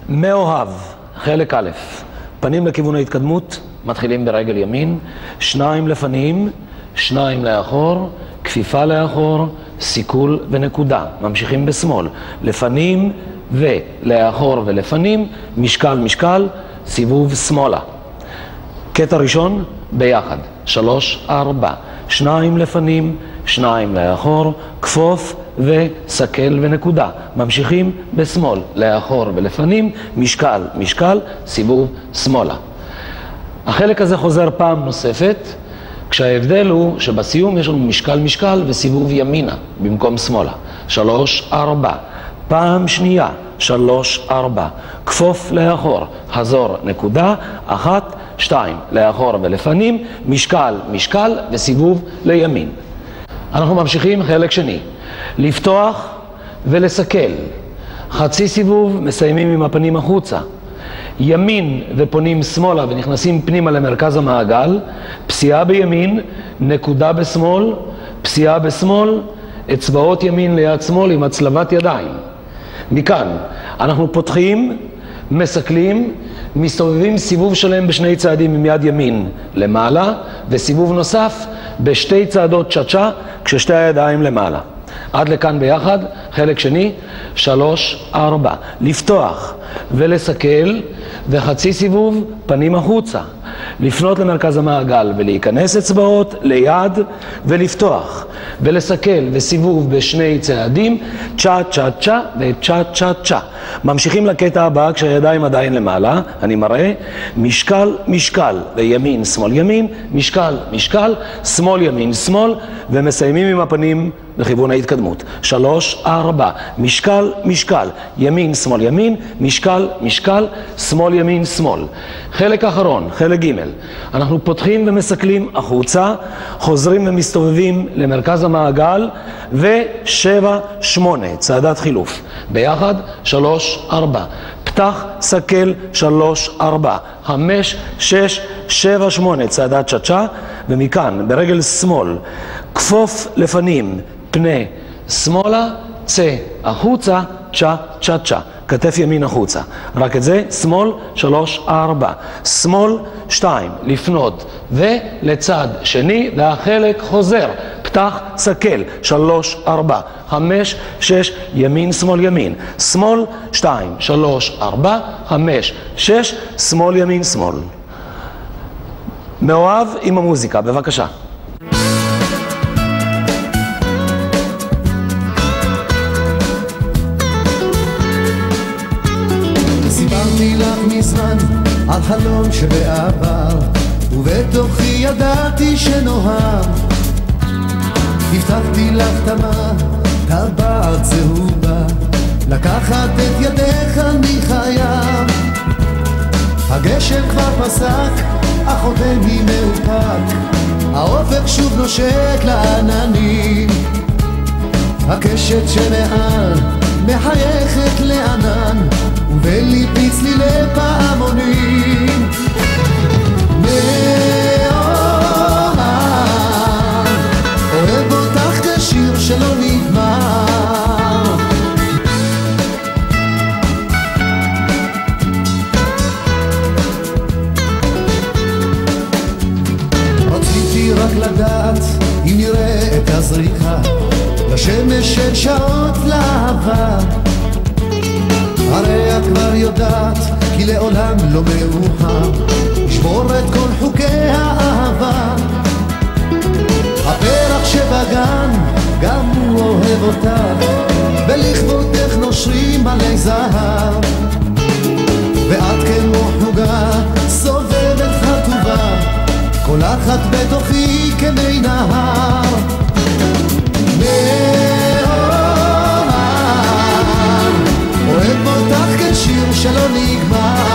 מאוהב, חלק א', פנים לכיוון ההתקדמות, מתחילים ברגל ימין, 2 לפנים, 2 לאחור, כפיפה לאחור, סיכול ונקודה. ממשיכים בשמאל, לפנים ולאחור ולפנים, משקל משקל, סיבוב שמאלה. קטע ראשון ביחד, 3, 4, 2 לפנים, 2 לאחור, כפוף וסקל ונקודה. ממשיכים בשמאל, לאחור ולפנים, משקל משקל, סיבוב שמאלה. החלק הזה חוזר פעם נוספת, כשההבדל הוא שבסיום יש לנו משקל משקל וסיבוב ימינה במקום שמאלה. 3, 4, פעם שנייה, 3, 4, כפוף לאחור, חזור נקודה, 1, 2, לאחור ולפנים, משקל משקל וסיבוב לימין. אנחנו ממשיכים חלק שני, לפתוח ולסקל, חצי סיבוב, מסיימים עם הפנים החוצה, ימין ופונים שמאלה ונכנסים פנימה למרכז המעגל, פסיעה בימין, נקודה בשמאל, פסיעה בשמאל, אצבעות ימין ליד שמאל עם הצלבת ידיים. מכאן אנחנו פותחים, מסקלים, מסתובבים סיבוב שלם בשני צעדים עם יד ימין למעלה, וסיבוב נוסף בשתי צעדות צ'צ'ה כששתי הידיים למעלה. עד לכאן ביחד, חלק שני, 3, 4, לפתוח ולסקל וחצי סיבוב פנים החוצה, לפנות למרכז המעגל ולהיכנס אצבעות ליד ולפתוח ולסקל וסיבוב בשני צעדים, צ'ה צ'ה צ'ה וצ'ה צ'ה צ'ה. ממשיכים לקטע הבא כשהידיים עדיין למעלה, אני מראה, משקל משקל וימין שמאל ימין, משקל משקל, שמאל ימין שמאל, ומסיימים עם הפנים לכיוון ההתקדמות. 3, 4, משקל משקל, ימין שמאל ימין, משקל משקל, שמאל ימין שמאל. חלק אחרון, חלק ג', אנחנו פותחים ומסקלים החוצה, חוזרים ומסתובבים למרכז המעגל, ו7, 8, צעדת חילוף. ביחד, 3, 4, פתח, סקל, 3, 4, 5, 6, 7, 8, צעדת צ'צ'ה, ומכאן ברגל שמאל, כפוף לפנים, פנה שמאלה, צא החוצה, צ'ה צ'ה צ'ה, כתף ימין החוצה. רק את זה, שמאל, 3, 4, שמאל, 2, לפנות ולצד שני, והחלק חוזר, פתח, סקל, 3, 4, 5, 6, ימין, שמאל, ימין, שמאל, 2, 3, 4, 5, 6, שמאל, ימין, שמאל. מאוהב עם המוזיקה, בבקשה. סיפרתי לך מזמן על חלום שבעבר, ובתוכי ידעתי שנוהב. הבטחתי לך תמה, טבעת צהובה, לקחת את ידך מחייו. הגשם כבר פסק, החותמי מאופק, האופק שוב נושק לעננים. הקשת שמעל מחייכת לענן, ובליבי צלילי פעמונים. מאוהב, אוהב אותך כשיר שלא נגמר. רציתי רק לדעת אם נראה את הזריחה, לשמש של שעות להבה. הרי את כבר יודעת כי לעולם לא מאוחר לשבור את כל חוקי האהבה. הפרח שבגן גם הוא אוהב אותך, ולכבודך נושרים עלי זהב. ואת כמו חוגה סובבת חטובה, כל אחת בתוכי כמי נהר. אוהב אותך כשיר שלא נגמר.